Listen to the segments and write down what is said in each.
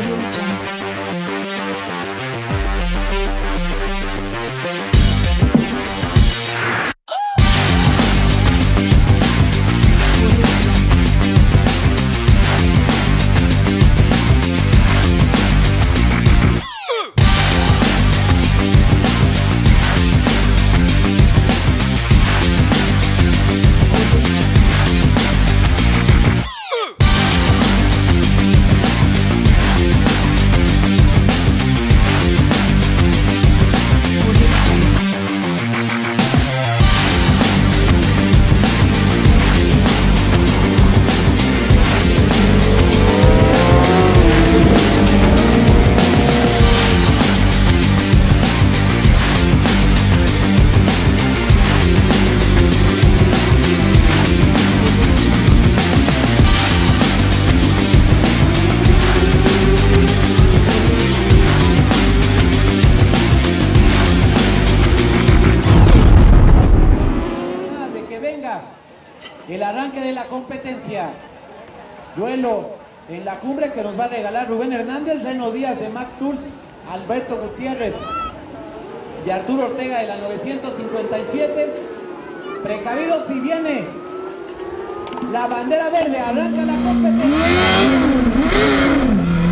El arranque de la competencia, duelo en la cumbre que nos va a regalar Rubén Hernández, Reno Díaz de Mac Tools, Alberto Gutiérrez y Arturo Ortega de la 957. Precavidos si viene la bandera verde, arranca la competencia.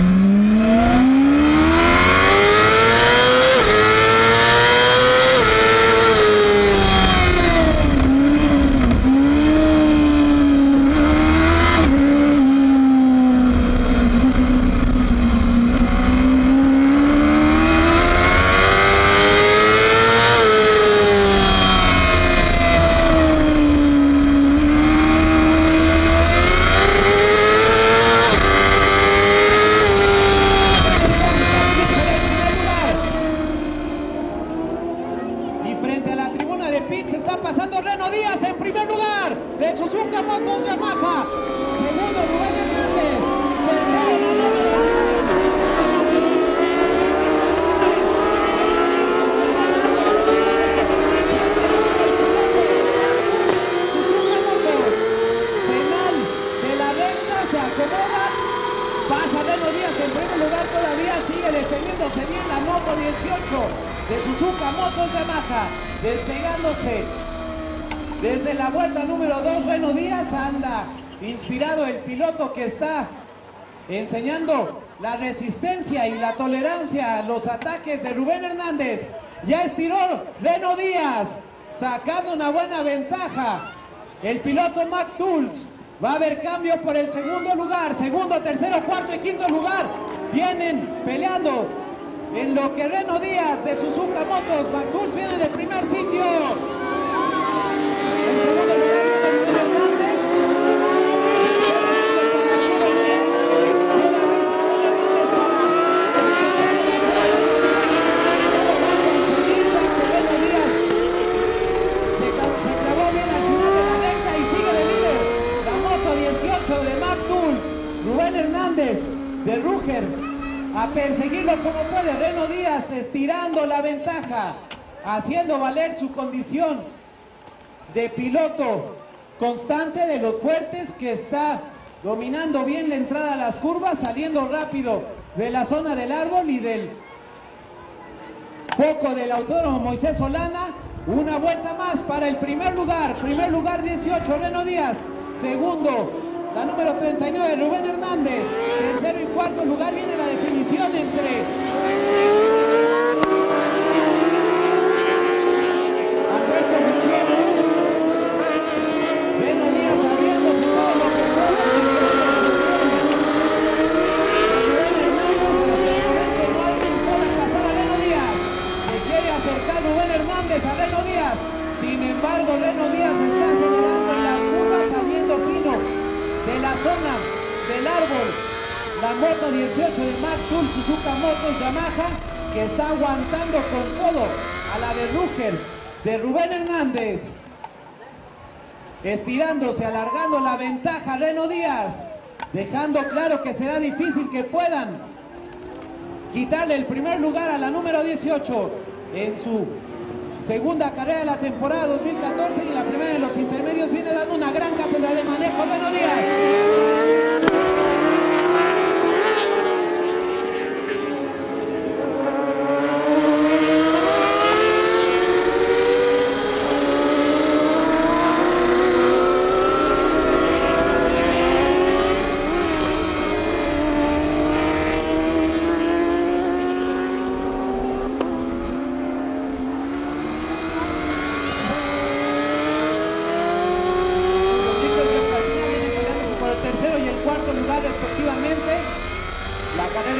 Pasa Reno Díaz en primer lugar, todavía sigue defendiéndose bien la moto 18 de Suzuka Motos Yamaha, despegándose desde la vuelta número 2. Reno Díaz anda inspirado, el piloto que está enseñando la resistencia y la tolerancia a los ataques de Rubén Hernández. Ya estiró Reno Díaz, sacando una buena ventaja. El piloto Mac Tools. Va a haber cambio por el segundo lugar, segundo, tercero, cuarto y quinto lugar. Vienen peleando en lo que Reno Díaz de Suzuka Motos, Mac Tools viene en el primer sitio. En segundo lugar viene Rubén Hernández. Reno Díaz se clavó bien al final de la recta y sigue de líder. 18 de Mac Tools, Rubén Hernández de Ruger a perseguirlo como puede. Reno Díaz estirando la ventaja, haciendo valer su condición de piloto constante, de los fuertes, que está dominando bien la entrada a las curvas, saliendo rápido de la zona del árbol y del foco del autódromo Moisés Solana. Una vuelta más para el primer lugar 18 Reno Díaz. Segundo, la número 39, Rubén Hernández. Tercero y cuarto lugar viene la definición entre Alberto Gutiérrez, Reno Díaz abriéndose todo lo que pueda. Rubén Hernández hasta que no alguien pueda pasar a Reno Díaz. Se quiere acercar Rubén Hernández a Reno Díaz. Sin embargo, Reno Díaz está acelerando en las curvas, saliendo fino de la zona del árbol. La moto 18 del Mac Tools Suzuka Motos Yamaha, que está aguantando con todo a la de Ruger de Rubén Hernández. Estirándose, alargando la ventaja Reno Díaz, dejando claro que será difícil que puedan quitarle el primer lugar a la número 18 en su segunda carrera de la temporada 2014, y la primera de los intermedios viene dando una gran cátedra de manejo Reno Díaz.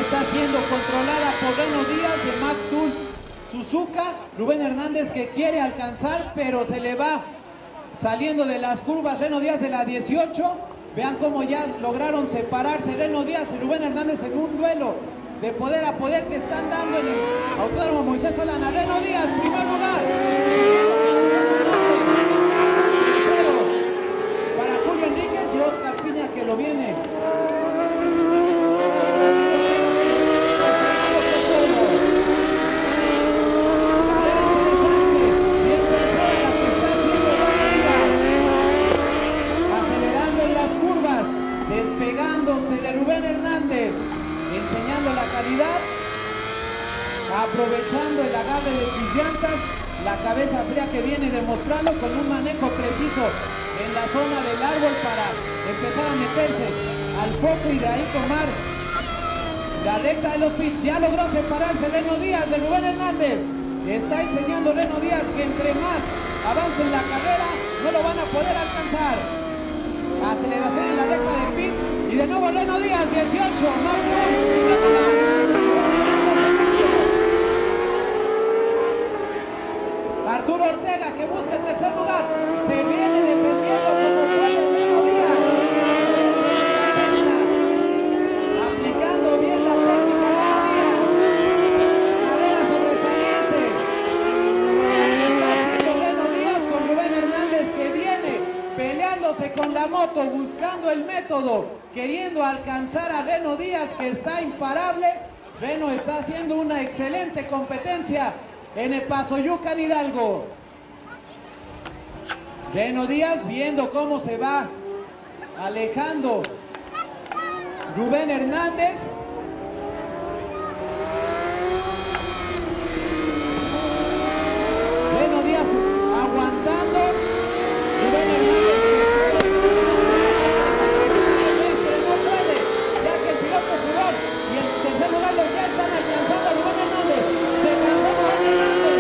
está siendo controlada por Reno Díaz de Mac Tools Suzuka. Rubén Hernández que quiere alcanzar, pero se le va saliendo de las curvas Reno Díaz de la 18. Vean cómo ya lograron separarse Reno Díaz y Rubén Hernández en un duelo de poder a poder que están dando en el Autódromo Moisés Solana. Reno Díaz, primer lugar. Tercero para Julio Enríquez y Oscar Piña, que lo viene. Despegándose de Rubén Hernández, enseñando la calidad, aprovechando el agarre de sus llantas, la cabeza fría que viene demostrando con un manejo preciso en la zona del árbol para empezar a meterse al foco y de ahí tomar la recta de los pits. Ya logró separarse Reno Díaz de Rubén Hernández. Está enseñando Reno Díaz que entre más avance en la carrera no lo van a poder alcanzar. Aceleración en la recta de pits y de nuevo Reno Díaz, 18, Arturo Ortega que busca el tercer lugar, se viene defendiendo como puede Reno Díaz, aplicando bien la técnica carrera sobresaliente, Reno Díaz con Rubén Hernández que viene peleándose con la moto, buscando el método, queriendo alcanzar a Reno Díaz que está imparable. Reno está haciendo una excelente competencia en el Pasoyucan Hidalgo. Reno Díaz viendo cómo se va alejando Rubén Hernández. Reno Díaz aguantando. Rubén Hernández pero no puede, ya que el piloto Furor y el tercer lugar lo ya están alcanzando a Rubén Hernández. Se cansó Rubén Hernández.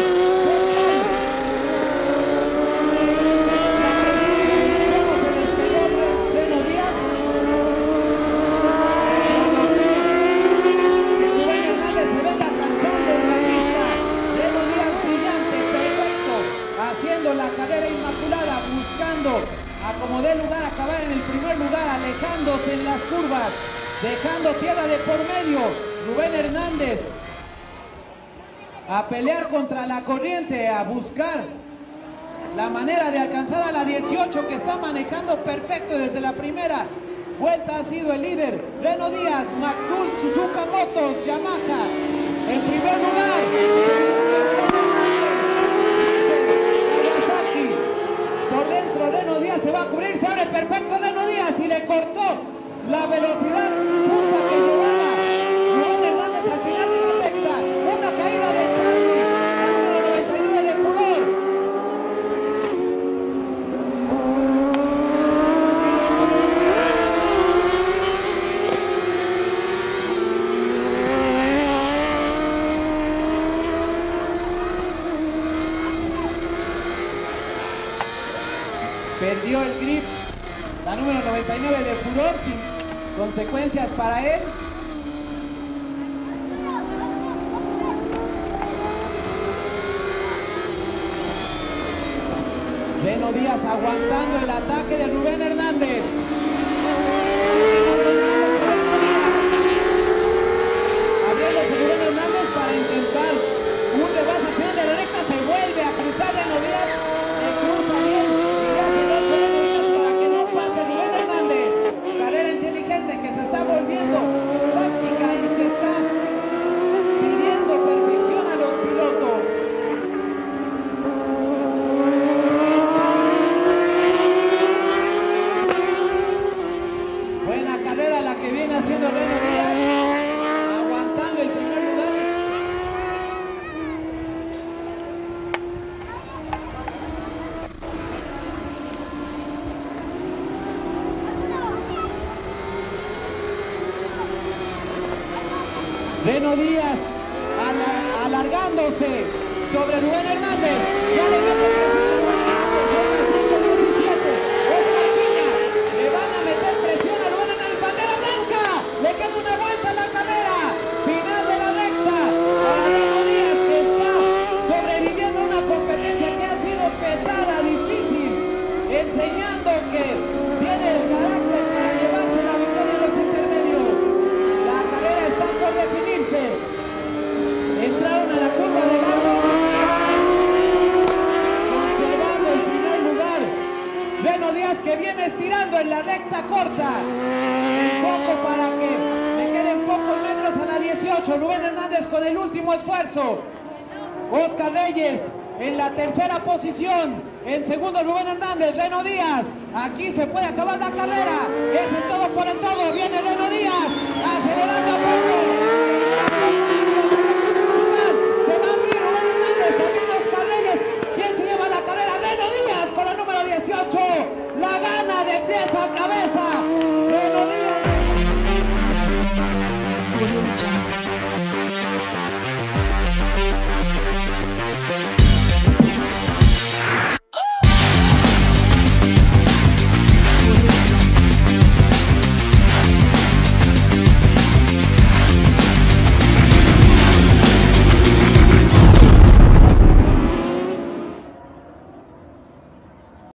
¿Cómo se despegó Reno Díaz? Rubén Hernández se venga cansando en la pista. Reno Díaz brillante, perfecto, haciendo la carrera inmaculada, buscando a como dé lugar acabar en el primer lugar, alejándose en las curvas, dejando tierra de por medio. Rubén Hernández a pelear contra la corriente, a buscar la manera de alcanzar a la 18 que está manejando perfecto desde la primera vuelta. Ha sido el líder Reno Díaz, Mac Tools Suzuka Motos Yamaha en primer lugar. Por dentro Reno Díaz se va a cubrir, se abre perfecto Reno Díaz y le cortó la velocidad justa que llevaba Rubén Hernández al final de la recta. Una caída de Charlie, el número 99 de Furor. Perdió el grip la número 99 de Furor, sin consecuencias para él. Reno Díaz aguantando el ataque de Rubén Hernández. Abriéndose Rubén Hernández para intentar un rebase al final de la recta. Se vuelve a cruzar Reno Díaz. Cruza bien y ya se lo echa Reno Díaz para que no pase Rubén Hernández. Carrera inteligente que se está volviendo práctica y que está pidiendo perfección a los pilotos. Buena carrera la que viene haciendo Reno Díaz, aguantando el primer lugar. Reno Díaz alargándose sobre Rubén Hernández. Ya le mete presión a Rubén Hernández sobre 117. Oscar Piña. Le van a meter presión a Rubén Hernández. Bandera blanca. Le queda una vuelta en la carrera. 18, Rubén Hernández con el último esfuerzo. Oscar Reyes en la tercera posición. En segundo, Rubén Hernández. Reno Díaz. Aquí se puede acabar la carrera. Es el todo por el todo. Viene Reno.